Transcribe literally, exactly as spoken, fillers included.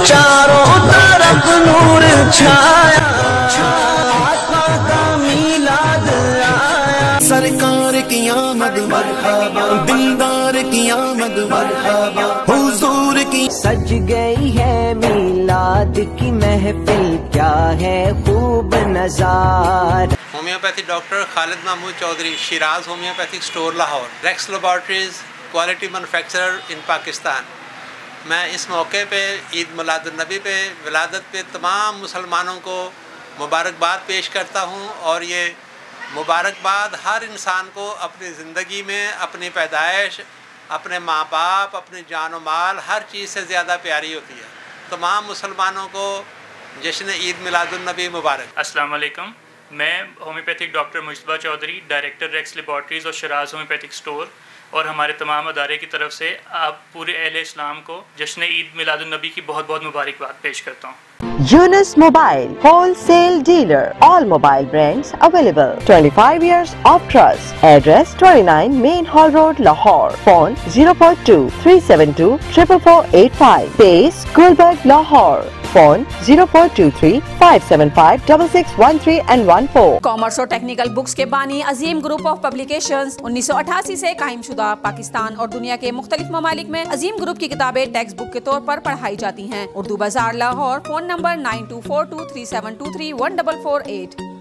چاروں طرف نور چھایا، آقا کا میلاد آیا، سرکار کی آمد مرحبا، دلدار کی آمد مرحبا، حضور کی سج گئی ہے میلاد کی محفل، کیا ہے خوب نظارہ۔ Homeopathy doctor Khalid Mahmood Chaudhry, Shiraz homeopathic store Lahore, Rex laboratories quality manufacturer in Pakistan. میں اس موقع پہ عید میلاد النبی پہ ولادت پہ تمام مسلمانوں کو مبارکباد پیش کرتا ہوں، اور یہ مبارکباد ہر انسان کو اپنی زندگی میں اپنی پیدائش، اپنے ماں باپ، اپنی جان و مال، ہر چیز سے زیادہ پیاری ہوتی ہے۔ تمام مسلمانوں کو جشن عید میلاد النبی مبارک۔ السلام علیکم، میں homeopathic doctor Mujtaba Chaudhry, director Rex laboratories اور شیراز ہومیوپیتھک اسٹور، اور ہمارے تمام ادارے کی طرف سے آپ پورے اہل اسلام کو جشن عید میلاد النبی کی بہت بہت مبارکباد پیش کرتا ہوں۔ Yunus Mobile, wholesale dealer, all mobile brands available. twenty-five years of trust. Address twenty-nine Main Hall Road, Lahore. Phone zero four two three seven two four four four eight five. Base Gulberg, Lahore. Phone zero four two three five seven five six six one three and one four. Commerce اور technical books کے بانی Azeem group of publications انیس سو اٹھاسی سے قائم شدہ، پاکستان اور دنیا کے مختلف ممالک میں عظیم گروپ کی کتابیں ٹیکسٹ بک کے طور پر پڑھائی جاتی ہیں۔ Urdu Bazaar Lahore, phone number nine two four two three seven two three one double four at.